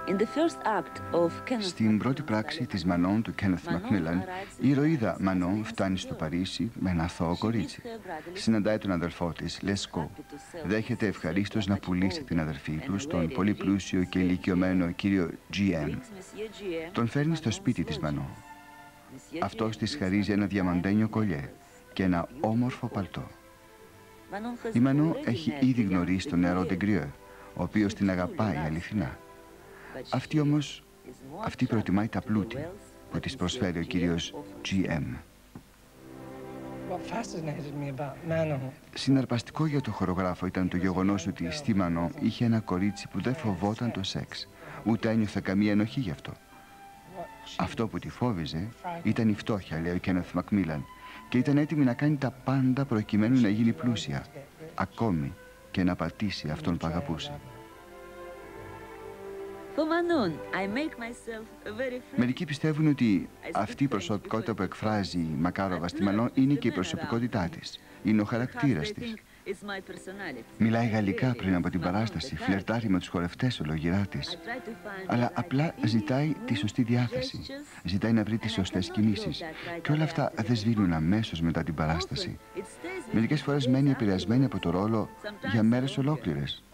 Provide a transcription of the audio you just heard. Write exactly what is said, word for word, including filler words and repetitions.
Στην πρώτη πράξη της Μανών του Κένεθ Μακμίλαν, η ηρωίδα Μανών φτάνει στο Παρίσι με ένα αθώο κορίτσι. Συναντάει τον αδελφό της, Λεσκό. Δέχεται ευχαρίστως να πουλήσει την αδερφή του στον πολύ πλούσιο και ηλικιωμένο κύριο Τζι Εμ. Τον φέρνει στο σπίτι της Μανών. Αυτός της χαρίζει ένα διαμαντένιο κολιέ και ένα όμορφο παλτό. Η Μανών έχει ήδη γνωρίσει τον νεαρό Ντεγκριέ, ο οποίος την αγαπάει αληθινά. Αυτή όμως, αυτή προτιμάει τα πλούτη που της προσφέρει ο κύριος Τζι Εμ. Συναρπαστικό για το χορογράφο ήταν το γεγονός ότι στη Μανών είχε ένα κορίτσι που δεν φοβόταν το σεξ, ούτε ένιωθε καμία ενοχή γι' αυτό. Αυτό που τη φόβιζε ήταν η φτώχεια, λέει ο Κένεθ Μακμίλαν, και ήταν έτοιμη να κάνει τα πάντα προκειμένου να γίνει πλούσια, ακόμη και να πατήσει αυτόν που αγαπούσε. Μερικοί πιστεύουν ότι αυτή η προσωπικότητα που εκφράζει η Μακάροβα στη Μανών είναι και η προσωπικότητά της. Είναι ο χαρακτήρας της. Μιλάει γαλλικά πριν από την παράσταση, φλερτάρει με τους χορευτές ολογυρά της. Αλλά απλά ζητάει τη σωστή διάθεση. Ζητάει να βρει τις σωστές κινήσεις. Και όλα αυτά δεν σβήνουν αμέσως μετά την παράσταση. Μερικές φορές μένει επηρεασμένη από το ρόλο για μέρες ολόκληρες.